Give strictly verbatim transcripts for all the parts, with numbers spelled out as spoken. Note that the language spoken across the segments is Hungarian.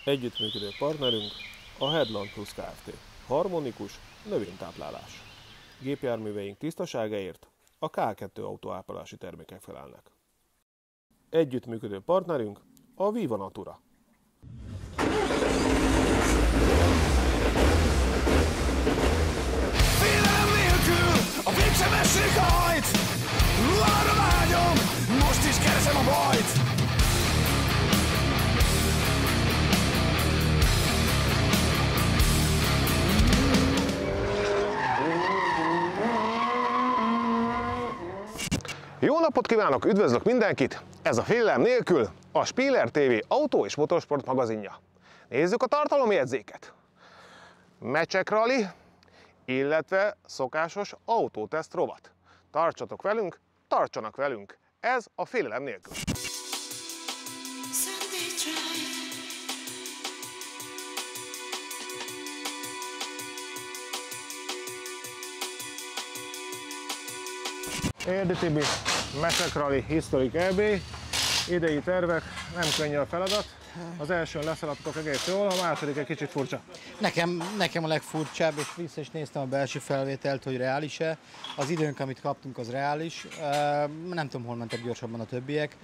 Együttműködő partnerünk a Headland Plus Kft. Harmonikus növénytáplálás. Gépjárműveink tisztaságáért a ká kettő autóápolási termékek felelnek. Együttműködő partnerünk a Viva Natura. Félelem nélkül a végsebesség hajt, arra vágyom, most is keresem a bajt. Jó napot kívánok, üdvözlök mindenkit! Ez a Félelem nélkül a Spiller té vé autó és motorsport magazinja. Nézzük a tartalomjegyzéket. Mecsek rali, illetve szokásos autóteszt rovat. Tartsatok velünk, tartsanak velünk! Ez a Félelem nélkül. Érdi Tibi, Mecsek rali, Historic é bé, idei tervek, nem könnyű a feladat. Az elsőn leszaladtok egész jól, a második egy kicsit furcsa. Nekem, nekem a legfurcsább, és vissza is néztem a belső felvételt, hogy reális-e. Az időnk, amit kaptunk, az reális. Nem tudom, hol mentek gyorsabban a többiek.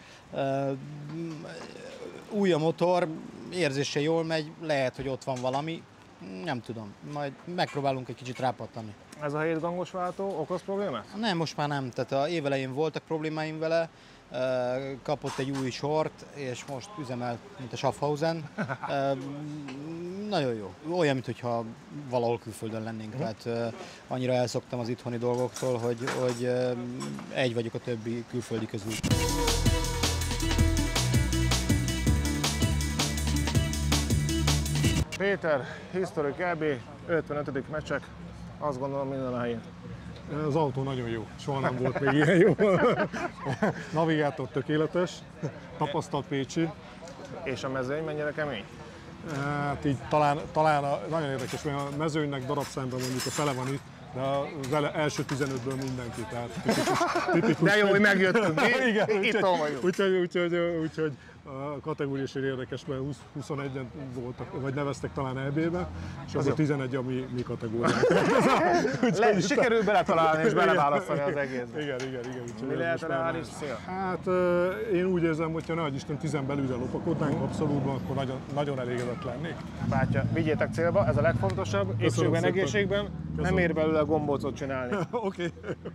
Új a motor, érzése jól megy, lehet, hogy ott van valami. Nem tudom, majd megpróbálunk egy kicsit rápattani. Ez a hétgangos váltó okoz problémát? Nem, most már nem. Tehát a évelején voltak problémáim vele, kapott egy új sort, és most üzemel, mint a Schaffhausen. Nagyon jó. Olyan, mintha valahol külföldön lennénk. Uh-huh. Tehát annyira elszoktam az itthoni dolgoktól, hogy, hogy egy vagyok a többi külföldi közül. Péter, Historic é bé, ötvenötödik Mecsek, azt gondolom minden a helyén. Az autó nagyon jó, soha nem volt még ilyen jó. Navigátor tökéletes, tapasztalt pécsi. És a mezőny mennyire kemény? Hát így talán, talán a, nagyon érdekes, mert a mezőnynek darabszámban mondjuk a fele van itt, de az első tizenötből mindenki, tehát tipikus. tipikus de jó, hogy megjöttünk, igen, itt vagyunk. Úgyhogy, úgyhogy, úgyhogy a kategória is érdekes, mert huszonegyen voltak, vagy neveztek talán é bé-be, és az, az a tizenegy a mi, mi kategóriánk. Le, sikerül beletalálni és beleválasztani az egészbe. Igen, igen, igen. Mi lehet a reális cél? Hát én úgy érzem, hogyha ne adj Isten tizen belülre lopakodnánk abszolútban, akkor nagyon, nagyon elégedett lennék. Bátya, vigyétek célba, ez a legfontosabb, épségben, egészségben, nem ér belőle a gombócot csinálni. Oké.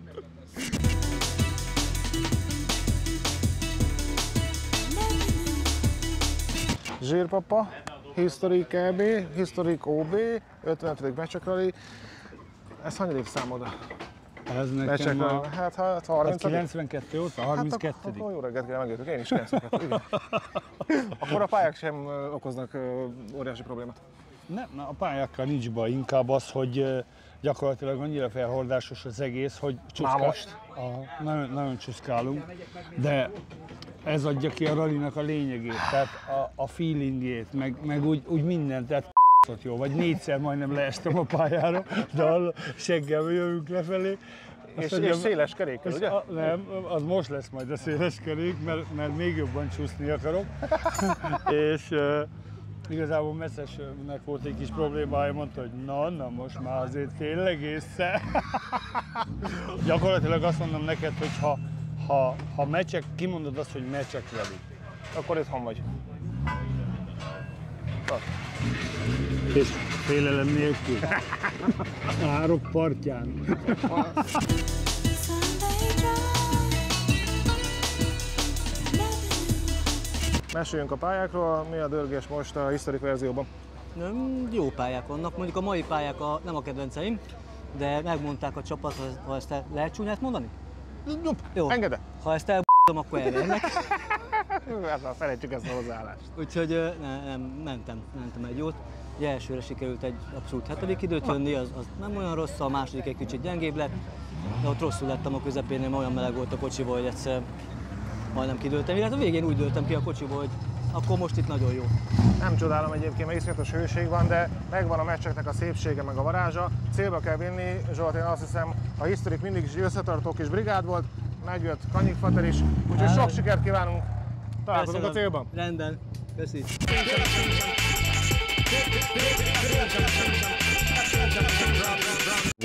Zsírpapa, Historic é bé, Historic ó bé, ötvenötödik Mecsek rali. Ez hanyadik számoda? Ez nekem a... Hát, hát harminc. kilencvenkettő óta, harminckettedik. Hát akkor jó reggelt kell megjöttük, én is kilencvenkettő, igen. Akkor a pályák sem okoznak óriási problémát. Nem, na, a pályákkal nincs baj, inkább az, hogy gyakorlatilag annyira felhordásos az egész, hogy csuszkál... most? A, nagyon, nagyon csuszkálunk, de ez adja ki a rallinak a lényegét, tehát a, a feelingjét, meg, meg úgy, úgy mindent, tehát jó, vagy négyszer majdnem leestem a pályára, de a seggel jövünk lefelé. És, és széles kerékkel, ugye? A, nem, az most lesz majd a széles kerék, mert, mert még jobban csúszni akarok. és uh, igazából Messzesnek volt egy kis problémája, mondta, hogy na, na most már azért tényleg észre. Gyakorlatilag azt mondom neked, hogy ha, ha, ha Mecsek, kimondod azt, hogy Mecsek rali, akkor itthon vagy. Tart. És félelem nélkül. Árok partján. Meséljünk a pályákról, mi a dörgés most a Historic verzióban? Jó pályák vannak, mondjuk a mai pályák a, nem a kedvenceim, de megmondták a csapat, ha ezt el, lehet csúnyát mondani? Jó, engedek. Ha ezt elb***om, akkor elvernek. Hát felejtsük ezt a hozzáállást. Úgyhogy ne, nem, mentem, mentem egy jót. Ugye elsőre sikerült egy abszolút hetedik időt jönni, az, az nem olyan rossz, a második egy kicsit gyengébb lett, de ott rosszul lettem a közepén, mert olyan meleg volt a kocsiból, hogy egyszer majdnem kidőltem, illetve a végén úgy dőltem ki a kocsiból, hogy akkor most itt nagyon jó. Nem csodálom egyébként, mert iszonyatos hőség van, de megvan a meccseknek a szépsége, meg a varázsa. Célba kell vinni, Zsolt, én azt hiszem, a Historic mindig is összetartó kis brigád volt, megjött Kanyik Fater is, úgyhogy sok sikert kívánunk, találkozunk a célban. Rendben, köszi.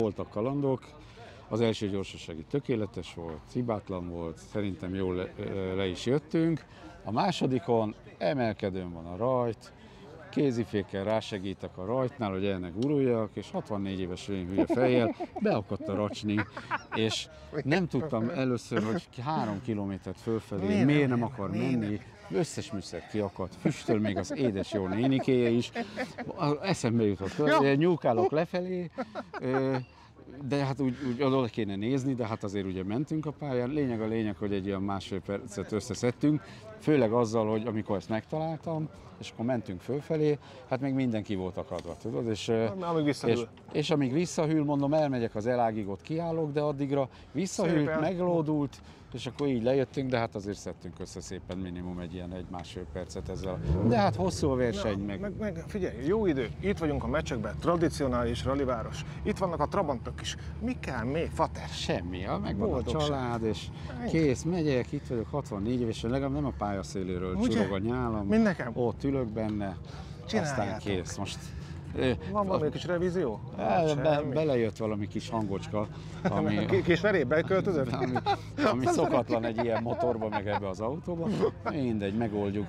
voltak kalandok, az első gyorsasági tökéletes volt, hibátlan volt, szerintem jól le, le is jöttünk. A másodikon emelkedőn van a rajt, kézifékkel rásegítek a rajtnál, hogy el ne guruljak, és hatvannégy éves én hülye fejjel beakadt a racsni, és nem tudtam először, hogy három kilométert fölfelé, miért, miért nem akar menni, összes műszer kiakadt, füstöl még az édes jó nénikéje is, eszembe jutott, hogy nyúlkálok lefelé, de hát úgy, úgy oda kéne nézni, de hát azért ugye mentünk a pályán. Lényeg a lényeg, hogy egy ilyen másfél percet összeszedtünk, főleg azzal, hogy amikor ezt megtaláltam, és akkor mentünk fölfelé, hát még mindenki volt akadva, tudod? És, amíg visszahűl. És, és amíg visszahűl, mondom, elmegyek az elágig, ott kiállok, de addigra visszahűlt, szépen meglódult, és akkor így lejöttünk, de hát azért szedtünk össze szépen minimum egy ilyen egy-másfél percet ezzel. De hát hosszú a verseny, ja, meg... meg... Meg figyelj, jó idő, itt vagyunk a meccsekben, tradicionális ralliváros. Itt vannak a trabantok is. Mi kell még, fater? Semmi, ja, megvan a család, és kész, megyek, itt vagyok hatvannégy évesen, legalább nem a pályaszéléről csurog a nyálam. Mind nekem? Ott ülök benne, aztán kész. Most van valami kis revízió? Be, be, belejött valami kis hangocska, ami, kis verébe költözött? Ami, ami szokatlan egy ilyen motorba, meg ebbe az autóba. Mindegy, megoldjuk.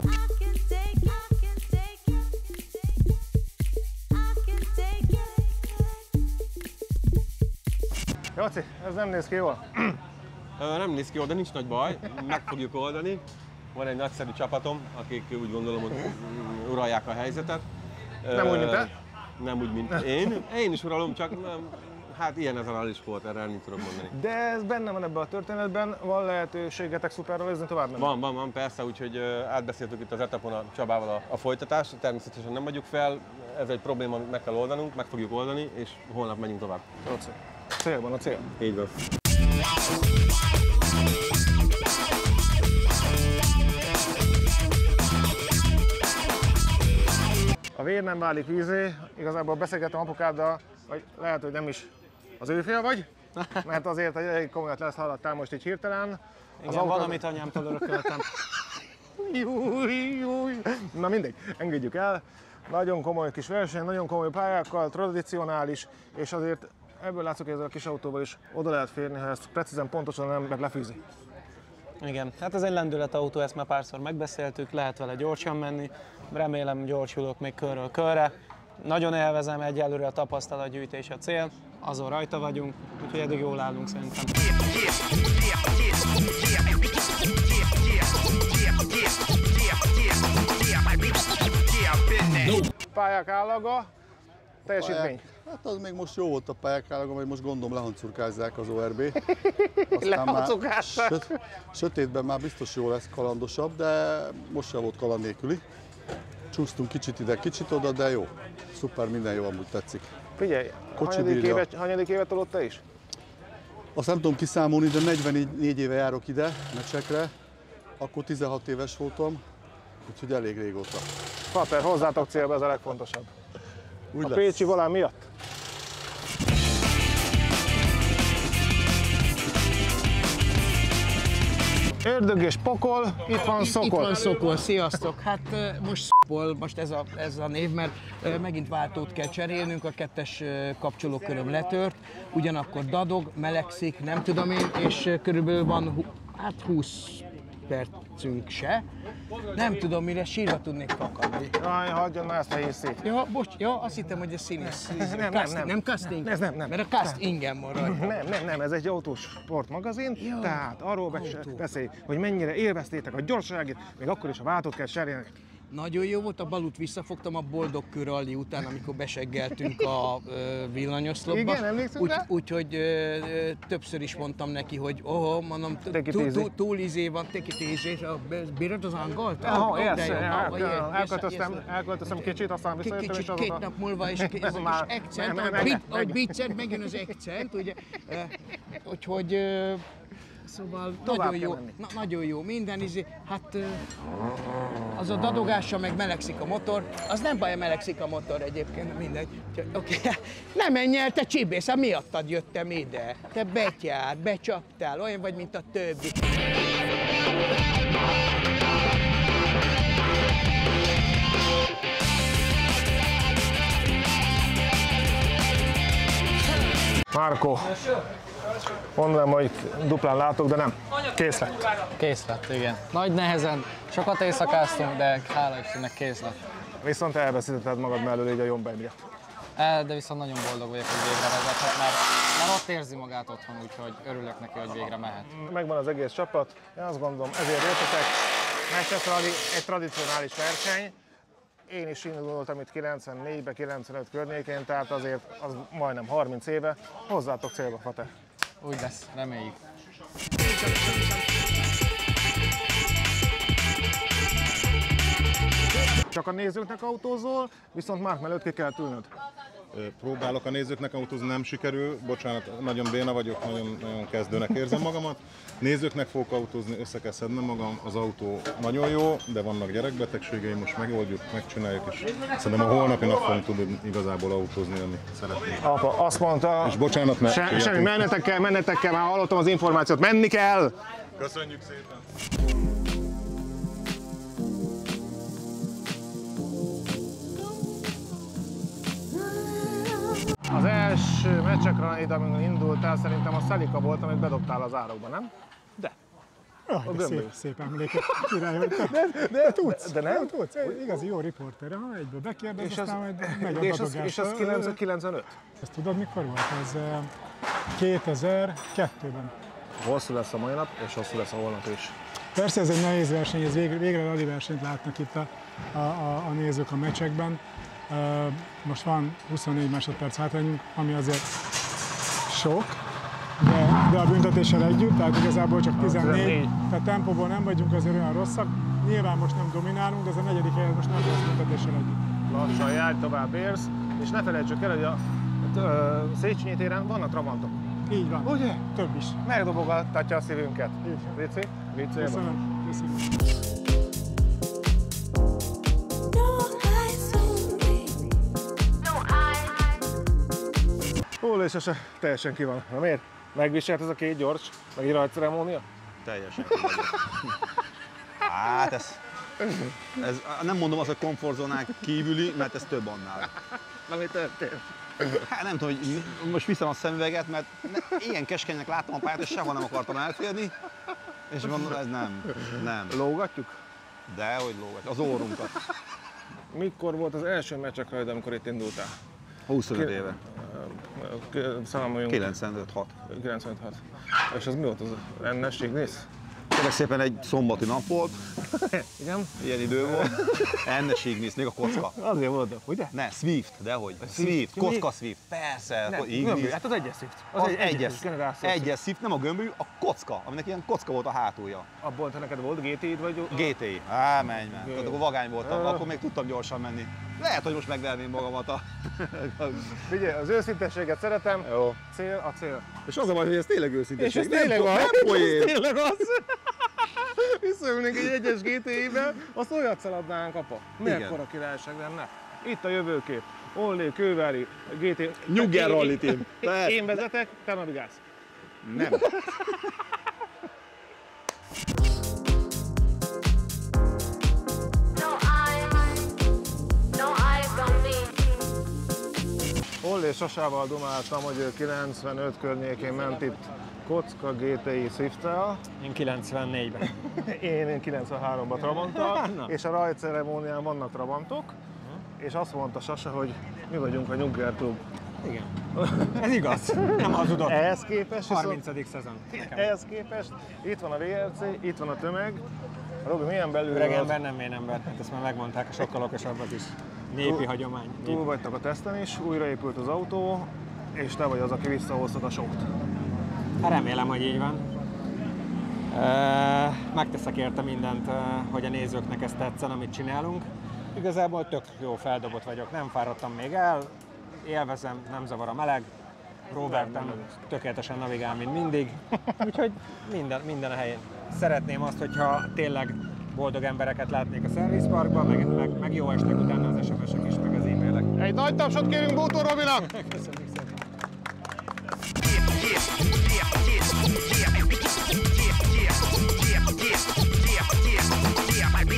Jaci, ez nem néz ki jól? Nem néz ki jól, de nincs nagy baj, meg fogjuk oldani. Van egy nagyszerű csapatom, akik úgy gondolom, hogy uralják a helyzetet. Nem úgy, mint te? Nem úgy, mint én. Én is uralom, csak hát ilyen ez a rally sport, erre nem tudok mondani. De ez benne van ebben a történetben, van lehetőségetek szuperralizni tovább menni? Van, van, van, persze, úgyhogy átbeszéltük itt az etapon a Csabával a, a folytatást, természetesen nem adjuk fel, ez egy probléma, amit meg kell oldanunk, meg fogjuk oldani, és holnap megyünk tovább. Roci, cél van a cél. Így van. A vér nem válik vízé, igazából beszélgettem apukáddal, hogy lehet, hogy nem is az ő fia vagy, mert azért egy elég komolyat lesz hallottál most így hirtelen. Igen, autó... valamit anyámtól örököltem. Na mindegy, engedjük el. Nagyon komoly kis verseny, nagyon komoly pályákkal, tradicionális, és azért ebből látszik, hogy ezzel a kis autóval is oda lehet férni, ha ezt precízen, pontosan az ember lefűzi. Igen, hát ez egy lendületautó, ezt már párszor megbeszéltük, lehet vele gyorsan menni, remélem gyorsulok még körről körre. Nagyon élvezem, egyelőre a tapasztalatgyűjtés a cél, azon rajta vagyunk, úgyhogy eddig jól állunk szerintem. Pályák állaga, teljesítmény. Hát az még most jó volt a pályák állaga, vagy most gondolom lehancurkázzák az o er bé. Lehancurkázzák? Söt, sötétben már biztos jó lesz, kalandosabb, de most sem volt kaland nélküli. Csúsztunk kicsit ide, kicsit oda, de jó. Szuper, minden jó, amúgy tetszik. Figyelj, hanyadik évet, hanyadik évet tolott te is? Azt nem tudom kiszámolni, de negyvennégy éve járok ide, meccsekre. Akkor tizenhat éves voltam, úgyhogy elég régóta. Pater, hozzátok célba, ez a legfontosabb. Úgy a lesz. pécsi volán miatt? Ördög és pokol, itt van Szokol. Itt van Szokol, sziasztok! Hát most Szokol, most ez a, ez a név, mert megint váltót kell cserélnünk, a kettes kapcsolóköröm letört, ugyanakkor dadog, melegszik, nem tudom én, és körülbelül van hát húsz percünk se. Nem tudom, mire sírva tudnék fakadni. Jaj, hagyjon már ezt a hiszét. Ja, bocs, ja, azt hittem, hogy ez színész. Nem, nem, casting, nem. nem casting? Ez nem, nem. Mert a cast ingem van rajta. Nem, nem, nem, ez egy autósport magazin, ja, tehát arról beszélj, hogy mennyire élveztétek a gyorsaságét, még akkor is a váltót kell cserélni. Nagyon jó volt, a balut visszafogtam a boldog kör rally után, amikor beseggeltünk a ö, villanyoszlopba. Igen, emlékszünk rá? Úgyhogy többször is mondtam neki, hogy oh, mondom, túl izé van, take it easy, bírod az angolt? Aha, elköltöztem kicsit, aztán visszajöttem is azóta. Két nap múlva, és ez a kis accent, ahogy biccent, megjön az accent, ugye, úgyhogy szóval nagyon jó, na, nagyon jó minden, izé, hát az a dadogása meg melegszik a motor, az nem baj, melegszik a motor egyébként, mindegy. Oké, okay. Nem menj el, te csibész, hát miattad jöttem ide. Te betyár, becsaptál, olyan vagy, mint a többi. Márko, mondanám, hogy duplán látok, de nem. Kész lett. Kész lett, igen. Nagy nehezen, sokat éjszakáztunk, de hála Istennek kész lett. Viszont elveszítetted magad mellől így a Jomben miatt. El, de viszont nagyon boldog vagyok, hogy végre vezethet, mert, mert ott érzi magát otthon, úgyhogy örülök neki, hogy végre mehet. Megvan az egész csapat, én azt gondolom, ezért jöttetek. Manchester Rally egy tradicionális verseny. Én is indultam itt kilencvennégyben, kilencvenöt környékén, tehát azért az majdnem harminc éve. Hozzátok célba, Fate. Úgy lesz, reméljük. Csak a nézőknek autózol, viszont Márk mellett ki kell ülnöd. Próbálok a nézőknek autózni, nem sikerül. Bocsánat, nagyon béna vagyok, nagyon, nagyon kezdőnek érzem magamat. Nézőknek fogok autózni, össze kell szednem magam. Az autó nagyon jó, de vannak gyerekbetegségeim, most megoldjuk, megcsináljuk, és szerintem a holnapi nap fogunk tudni igazából autózni, amit szeretnénk. Apa azt mondta, és bocsánat, mert se, semmi, mennetek kell, mennetek kell, már hallottam az információt, menni kell! Köszönjük szépen! Az első meccsekre, amikor indultál, szerintem a Szelika volt, amit bedobtál az árokba, nem? De. Ah, de szép, szép emléket. Király, hogy te, de, de, tudsz, de nem? Tudsz, igazi jó riporter, ha egyből bekérdez, és aztán az, majd megy a és az, dadogás. és az kilencvenöt? Ezt tudod, mikor volt? Ez kétezer-kettőben. Hosszú lesz a mai nap, és hosszú lesz a holnap is. Persze ez egy nehéz verseny, ez végre, végre rally versenyt látnak itt a, a, a, a nézők a meccsekben. Most van huszonnégy másodperc hátrányunk, ami azért sok, de, de a büntetéssel együtt, tehát igazából csak tizennégy, tehát tempóból nem vagyunk azért olyan rosszak. Nyilván most nem dominálunk, de ez a negyedik helyet most nem lesz büntetéssel együtt. Lassan járj, tovább érsz, és ne felejtsük el, hogy a, a Széchenyi téren vannak trabantok. Így van. Ugye? Több is. Megdobogattatja a szívünket. Így. Vici? Vici? Köszönöm. Köszönöm. Ó, és se teljesen ki van. Na miért? Megviselt ez a két gyors, meg egy rajtceremónia? Teljesen ki vagyok. Hát ez, ez, nem mondom azt, hogy komfortzónán kívüli, mert ez több annál. Na mi történt? Hát nem tudom, hogy most viszem a szemüveget, mert ilyen keskenynek láttam a pályát, és sehol nem akartam elférni. És mondom, ez nem, nem. Lógatjuk? Dehogy lógatjuk, az orrunkat. Mikor volt az első meccsekre, amikor itt indultál? huszonöt éve. Számoljunk. kilencvenöt hat. kilencvenöt hat. És az mi volt az en es Ignis? Kérlek szépen egy szombati nap volt. Igen? Ilyen idő volt. en es Ignis, még a kocka. Azért volt, ugye? Ne, Swift, dehogy. Swift, kocka Swift. Persze. Nem, Ignis. hát az egyes Swift. Az, az egy egyes, generációs. egyes Swift, nem a gömbű, a kocka, aminek ilyen kocka volt a hátulja. Abból te neked volt gé té i-d vagy? gé té i. Á, menj, menj. Tehát akkor vagány voltam, akkor még tudtam gyorsan menni. Lehet, hogy most megverném magamat a... Figyelj, az őszintességet szeretem. Jó. Cél a cél. És az a baj, hogy ez tényleg őszintesség. És ez tényleg az. Nem poén. Ez tényleg az. Visszaülnénk egy egyes gé té i-be, azt olyat szaladnánk, apa. Mekkora királyság lenne. Itt a jövőkép. Ollé, Kővári, gé té i. Nyugger Rally Team. Én vezetek, te navigálsz. Nem. Ollé Sasával dumáltam, hogy ő kilencvenöt környékén ment itt kocka gé té i Swift-tel. Én kilencvennégyben. Én, én kilencvenháromban Trabanttal, és a rajtceremónián vannak Trabantok, és azt mondta Sasa, hogy mi vagyunk a Nyugger Klub. Igen. Ez igaz, nem hazudott. Ehhez képest, harmincadik szezon. Ehhez képest itt van a vé er cé, itt van a tömeg. Robi, milyen belül? Öreg ember, nem én ember. Hát ezt már megmondták, a sokkal okosabbat is. Népi túl, hagyomány. Túl vagytok a teszten is, újraépült az autó, és te vagy az, aki visszahoztad a sót. Hát remélem, hogy így van. Megteszek érte mindent, hogy a nézőknek ezt tetszen, amit csinálunk. Igazából tök jó feldobott vagyok, nem fáradtam még el, élvezem, nem zavar a meleg. Robertem tökéletesen navigál, mint mindig, úgyhogy minden, minden a helyén. Szeretném azt, hogyha tényleg boldog embereket látnék a szervizparkban, meg, meg, meg jó estek utána az es em es-ek is, meg az e-mailek. Egy nagy tapsot kérünk Bótor Robinak! Köszönjük szépen!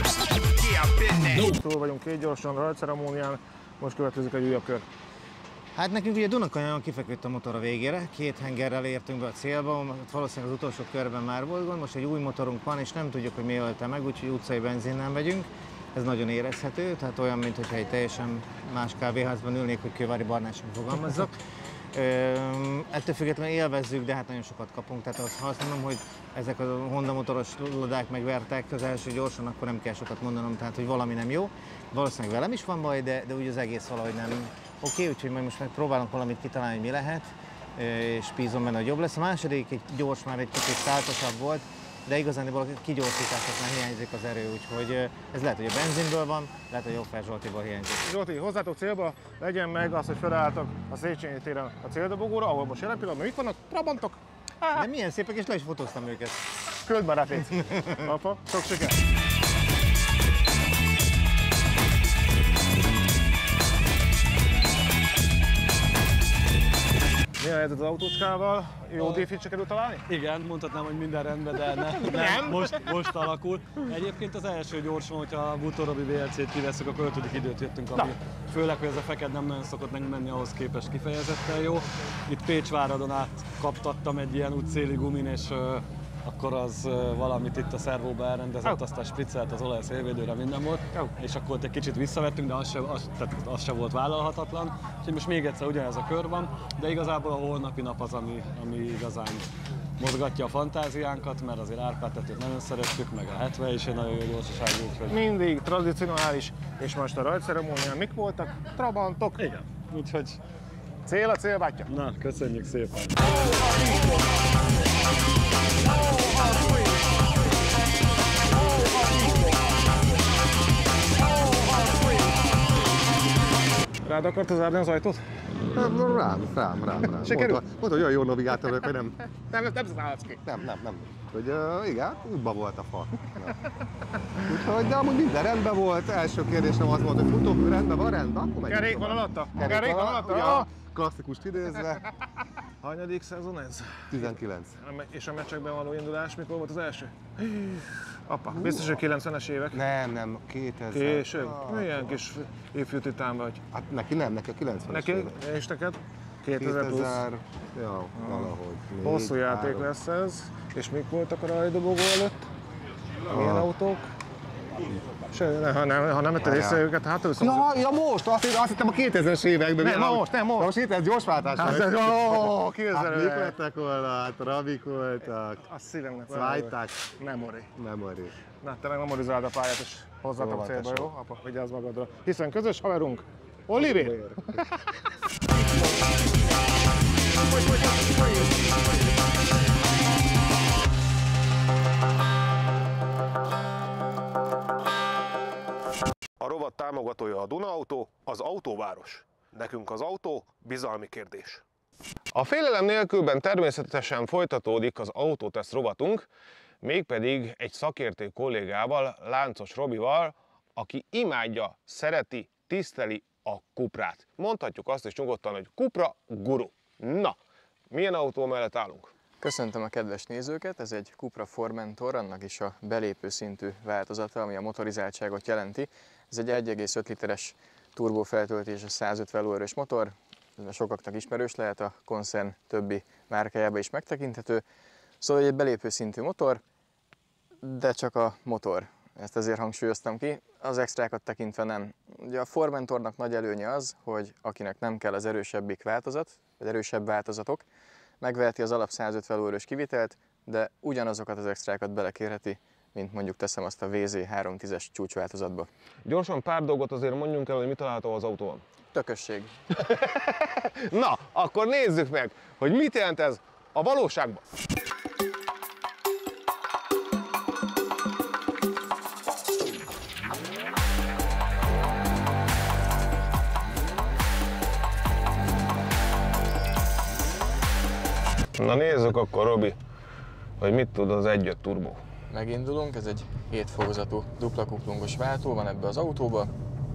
Túl vagyunk két gyorsan rajtceremónián, most következik egy újabb kör. Hát nekünk ugye Dunakanyon kifeküdt a motor a végére, két hengerrel értünk be a célba, valószínűleg az utolsó körben már volt gond, most egy új motorunk van, és nem tudjuk, hogy mi ölte meg, úgyhogy utcai benzinnel megyünk. Ez nagyon érezhető, tehát olyan, mintha egy teljesen más kávéházban ülnék, hogy Kővári Barnáson fogalmazzak. Ettől függetlenül élvezzük, de hát nagyon sokat kapunk, tehát azt, azt mondom, hogy ezek a Honda motoros lodák megvertek az első gyorsan, akkor nem kell sokat mondanom, tehát hogy valami nem jó. Valószínűleg velem is van baj, de, de úgy az egész valahogy nem oké, okay, úgyhogy majd most megpróbálunk valamit kitalálni, hogy mi lehet, és bízom benne, hogy jobb lesz. A második egy gyors, már egy kicsit száltosabb volt, de igazán a kigyorsításoknál hiányzik az erő, úgyhogy ez lehet, hogy a benzinből van, lehet, hogy Jófer Zsoltiból hiányzik. Zsolti, hozzátok célba, legyen meg az, hogy felálltok a Széchenyi téren a céldobogóra, ahol most jelen pillanatban itt vannak, Trabantok. De milyen szépek, és le is fotóztam őket. Küld már rá pénzt. Apa, sok siker! Mi a helyzet az autócskával? Jó défit sikerült találni? Igen, mondhatnám, hogy minden rendben, de ne, nem, nem. Most, most alakul. Egyébként az első gyorsan, hogyha a Butó Robi vé el cét kiveszünk, akkor ötödik időt jöttünk, ami Na. főleg, hogy ez a feked nem nagyon szokott nekünk menni, ahhoz képest kifejezetten jó. Itt Pécsváradon át kaptattam egy ilyen útszéli gumin, és uh, akkor az uh, valamit itt a szervóba elrendezett, oh. aztán spriccelt az olaj szélvédőre, minden volt, oh. és akkor ott egy kicsit visszavettünk, de az se, az, tehát az se volt vállalhatatlan. Úgyhogy most még egyszer ugyanez a kör van, de igazából a holnapi nap az, ami, ami igazán mozgatja a fantáziánkat, mert azért Árpád-tetőt nagyon szerettük, meg a hetven is egy nagyon jó gyorsaságú. Úgyhogy... Mindig tradicionális, és most a rajtceremónián mik voltak? Trabantok. Igen, úgyhogy... Cél a célbátyja. Na, köszönjük szépen! Rád akartad zárni az ajtót? Rám, rám, rám, rám. Mondta, mondta, hogy olyan jó navigátor vagyok, hogy nem. Nem, nem szállhatsz ki. Nem, nem, nem. Hogy uh, igen, útba volt a fa. Úgyhogy, de amúgy minden rendben volt. Első kérdésem az volt, hogy futómű rendben van, rendben, akkor megyünk. Kerék van alatta? Kerék van alatta? A klasszikust idézve. Hanyadik szezon ez? tizenkilenc. És a meccsekben való indulás mikor volt az első? Apa, biztos, hogy kilencvenes évek? Nem, nem, kétezer. Később? Milyen kis ifjú titán vagy? Hát neki nem, neki a kilencvenes évek. Neki? És neked? kétezer plusz? Ja, valahogy. Hosszú játék lesz ez. És mik voltak a rajdobogó előtt? Milyen autók? Se, ha nem, ha nem vetted észre őket, hát őszön. Ja, ja, most! Azt, azt hittem a kétezres években. Nem, most, nem, most. Most itt ez gyorsváltás. Hát, ez, ó, kézzel. Hát mik lettek volna? Hát Rabik voltak. A szívemnek. Szvájták. Memory. Memory. Na, te meg memorizáld a pályát, és hozzátok célba, jó? Apa, vigyázz magadra. Hiszen közös haverunk, Olivier. A rovat támogatója a Duna Autó, az autóváros. Nekünk az autó bizalmi kérdés. A félelem nélkülben természetesen folytatódik az autóteszt rovatunk, mégpedig egy szakértő kollégával, Láncos Robival, aki imádja, szereti, tiszteli a Cuprát. Mondhatjuk azt is nyugodtan, hogy Cupra guru. Na, milyen autó mellett állunk? Köszöntöm a kedves nézőket, ez egy Cupra Formentor, annak is a belépő szintű változata, ami a motorizáltságot jelenti. Ez egy egy egész öt literes turbófeltöltéses százötven lóerős motor, ez sokaknak ismerős lehet, a koncern többi márkájában is megtekinthető. Szóval egy belépő szintű motor, de csak a motor. Ezt ezért hangsúlyoztam ki, az extrákat tekintve nem. Ugye a Formentornak nagy előnye az, hogy akinek nem kell az erősebbik változat, vagy erősebb változatok, megveheti az alap százötven lóerős kivitelt, de ugyanazokat az extrákat belekérheti, mint mondjuk teszem azt a vé zé háromszáztízes csúcsváltozatba. Gyorsan pár dolgot azért mondjunk el, hogy mit található az autóban. Tökösség. Na, akkor nézzük meg, hogy mit jelent ez a valóságban. Na nézzük akkor, Robi, hogy mit tud az egy öt turbó. Megindulunk, ez egy hét fokozatú dupla kuplungos váltó van ebbe az autóba.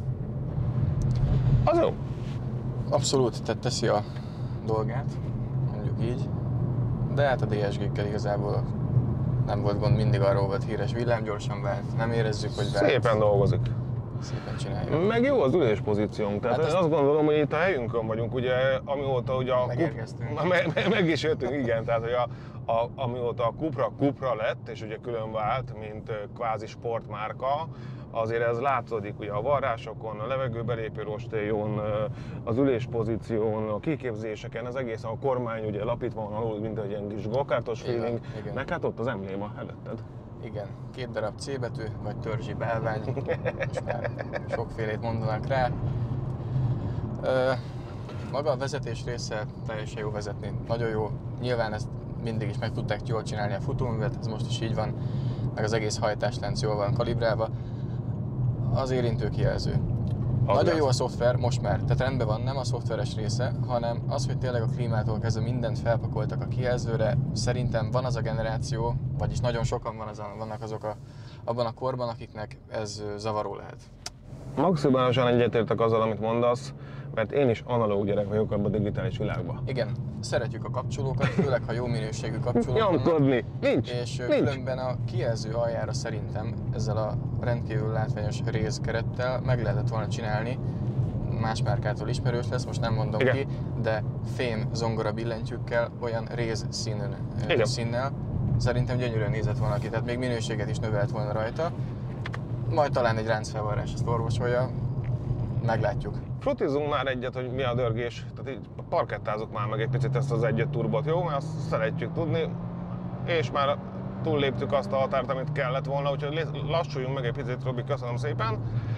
Az jó? Abszolút, tehát teszi a dolgát, mondjuk így. De hát a dé es gé-kkel igazából nem volt gond, mindig arról volt híres, villámgyorsan vált, nem érezzük, hogy vált. Szépen dolgozik. szépen csináljuk. Meg jó az üléspozíciónk, tehát hát azt... azt gondolom, hogy itt a helyünkön vagyunk, ugye, amióta ugye a Megérkeztünk. Kup... Me, me, meg is jöttünk, igen, tehát hogy a, a, amióta a Cupra Cupra lett, és ugye külön vált, mint kvázi sportmárka, azért ez látszódik ugye a varrásokon, a levegőbelépő rostélyon, az üléspozíción, a kiképzéseken, az egész a kormány ugye lapítva van alul, mint egy ilyen kis gokártos feeling, meg hát ott az embléma előtted. Igen, két darab C betű, vagy törzsi bálvány, most már sokfélét mondanak rá. Ö, maga a vezetés része teljesen jó vezetni, nagyon jó. Nyilván ezt mindig is meg tudták jól csinálni a futóművet, ez most is így van, meg az egész hajtáslánc jól van kalibrálva. Az érintőkijelző. Nagyon jó a szoftver, most már, tehát rendben van, nem a szoftveres része, hanem az, hogy tényleg a klímától kezdve mindent felpakoltak a kijelzőre. Szerintem van az a generáció, vagyis nagyon sokan van az, vannak azok a, abban a korban, akiknek ez zavaró lehet. Maximálisan egyetértek azzal, amit mondasz, mert én is analóg gyerek vagyok abban a digitális világban. Igen, szeretjük a kapcsolókat, főleg ha jó minőségű kapcsolók Nyomkodni, nincs, és nincs. Különben a kijelző aljára szerintem ezzel a rendkívül látványos rézkerettel meg lehetett volna csinálni, más márkától ismerős lesz, most nem mondom Igen. ki, de fém zongora billentyűkkel, olyan réz színön, színnel, szerintem gyönyörűen nézett volna ki, tehát még minőséget is növelt volna rajta. Majd talán egy ráncfelvarrás ezt orvosolja, meglátjuk. Frutizzunk már egyet, hogy mi a dörgés, tehát így parkettázunk már meg egy picit ezt az egyet turbot, jó? Mert azt szeretjük tudni, és már túlléptük azt a határt, amit kellett volna, úgyhogy lassuljunk meg egy picit, Robi, köszönöm szépen.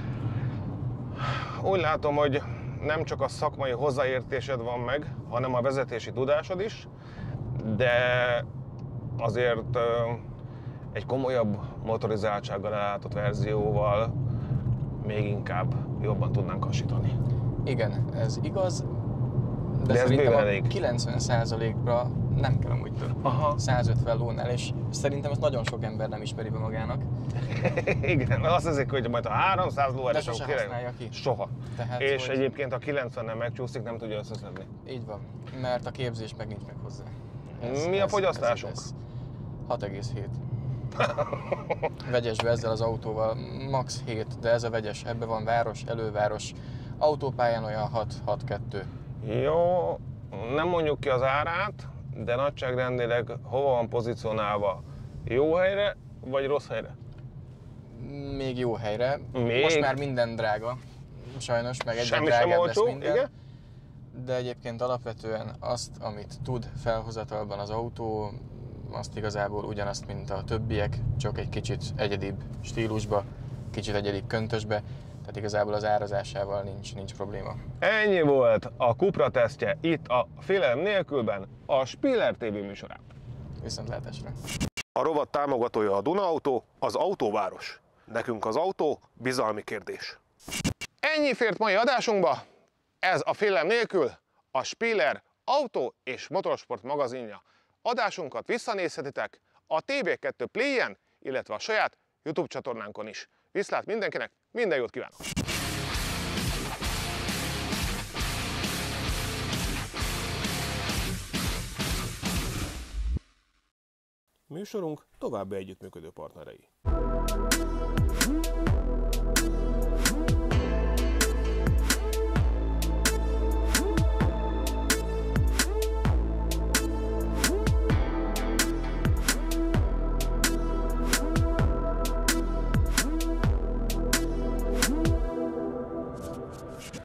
Úgy látom, hogy nem csak a szakmai hozzáértésed van meg, hanem a vezetési tudásod is, de azért egy komolyabb motorizáltsággal ellátott verzióval még inkább jobban tudnánk hasítani. Igen, ez igaz, de, de ez szerintem a elég. kilencven százalékra nem kell amúgy több. Aha. száz ötven lónál, és szerintem ezt nagyon sok ember nem ismeri be magának. Igen, azt hiszik, hogy majd a háromszáz lóerős sose használja ki. Soha. Tehát, és hogy... egyébként a kilencvennel megcsúszik, nem tudja összeszedni. Így van, mert a képzés meg nincs meg hozzá. Ez, Mi a ez, fogyasztásunk? Ez, ez hat egész hét. Vegyesbe ezzel az autóval max. hét, de ez a vegyes, ebben van város, előváros, autópályán olyan hat hat kettő. Jó, nem mondjuk ki az árát, de nagyságrendileg hova van pozícionálva? Jó helyre, vagy rossz helyre? Még jó helyre. Még? Most már minden drága, sajnos, meg egyre drágább lesz minden. Igen? De egyébként alapvetően azt, amit tud felhozatalban az autó, azt igazából ugyanazt, mint a többiek, csak egy kicsit egyedibb stílusba, kicsit egyedibb köntösbe, tehát igazából az árazásával nincs, nincs probléma. Ennyi volt a Cupra tesztje itt a Félelem nélkülben, a Spiller té vé műsorán. Viszontlátásra! A rovat támogatója a Duna Autó, az autóváros. Nekünk az autó bizalmi kérdés. Ennyi fért mai adásunkba, ez a Félelem nélkül, a Spiller autó és motorsport magazinja. Adásunkat visszanézhetitek a té bé kettő Play-en, illetve a saját YouTube csatornánkon is. Viszlát mindenkinek, minden jót kívánok! Műsorunk további együttműködő partnerei.